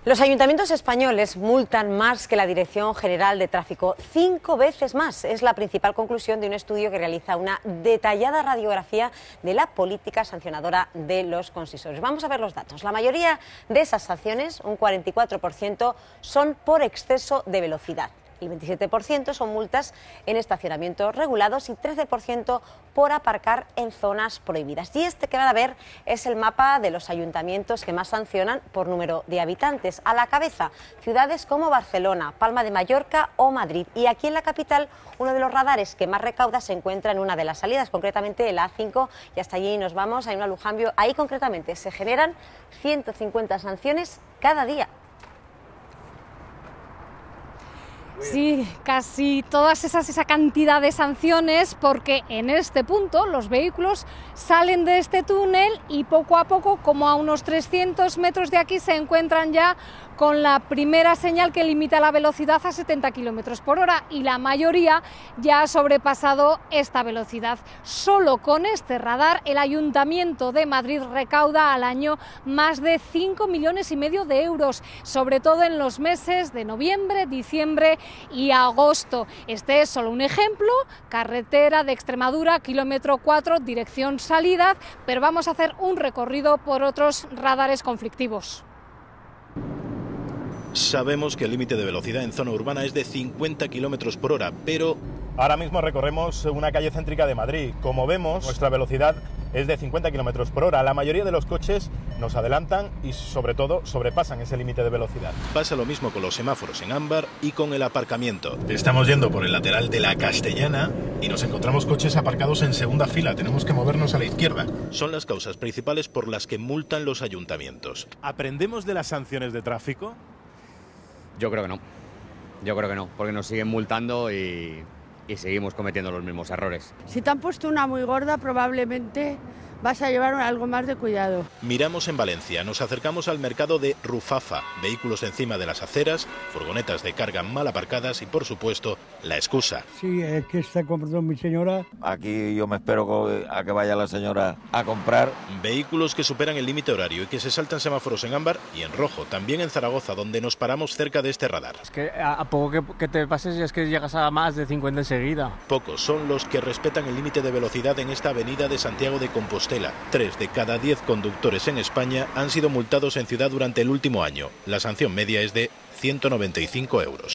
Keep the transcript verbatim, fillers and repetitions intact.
Los ayuntamientos españoles multan más que la Dirección General de Tráfico, cinco veces más. Es la principal conclusión de un estudio que realiza una detallada radiografía de la política sancionadora de los consistorios. Vamos a ver los datos. La mayoría de esas sanciones, un cuarenta y cuatro por ciento, son por exceso de velocidad. El veintisiete por ciento son multas en estacionamientos regulados y trece por ciento por aparcar en zonas prohibidas. Y este que van a ver es el mapa de los ayuntamientos que más sancionan por número de habitantes. A la cabeza, ciudades como Barcelona, Palma de Mallorca o Madrid. Y aquí en la capital, uno de los radares que más recauda se encuentra en una de las salidas, concretamente el A cinco, y hasta allí nos vamos, hay una Lujambio. Ahí concretamente se generan ciento cincuenta sanciones cada día. Sí, casi todas esas, esa cantidad de sanciones, porque en este punto los vehículos salen de este túnel y poco a poco, como a unos trescientos metros de aquí, se encuentran ya con la primera señal que limita la velocidad a setenta kilómetros por hora, y la mayoría ya ha sobrepasado esta velocidad. Solo con este radar el Ayuntamiento de Madrid recauda al año más de cinco millones y medio de euros, sobre todo en los meses de noviembre, diciembre y agosto. Este es solo un ejemplo: carretera de Extremadura, kilómetro cuatro, dirección salida, pero vamos a hacer un recorrido por otros radares conflictivos. Sabemos que el límite de velocidad en zona urbana es de cincuenta kilómetros por hora, pero ahora mismo recorremos una calle céntrica de Madrid. Como vemos, nuestra velocidad es de cincuenta kilómetros por hora. La mayoría de los coches nos adelantan y, sobre todo, sobrepasan ese límite de velocidad. Pasa lo mismo con los semáforos en ámbar y con el aparcamiento. Estamos yendo por el lateral de la Castellana y nos encontramos coches aparcados en segunda fila. Tenemos que movernos a la izquierda. Son las causas principales por las que multan los ayuntamientos. ¿Aprendemos de las sanciones de tráfico? Yo creo que no, yo creo que no, porque nos siguen multando y, y seguimos cometiendo los mismos errores. Si te han puesto una muy gorda, probablemente vas a llevar algo más de cuidado. Miramos en Valencia, nos acercamos al mercado de Rufafa, vehículos encima de las aceras, furgonetas de carga mal aparcadas y, por supuesto, la excusa. Sí, es que está comprando mi señora. Aquí yo me espero a que vaya la señora a comprar. Vehículos que superan el límite horario y que se saltan semáforos en ámbar y en rojo, también en Zaragoza, donde nos paramos cerca de este radar. Es que a poco que, que te pases es que llegas a más de cincuenta enseguida. Pocos son los que respetan el límite de velocidad en esta avenida de Santiago de Compostela. Tres de cada diez conductores en España han sido multados en ciudad durante el último año. La sanción media es de ciento noventa y cinco euros.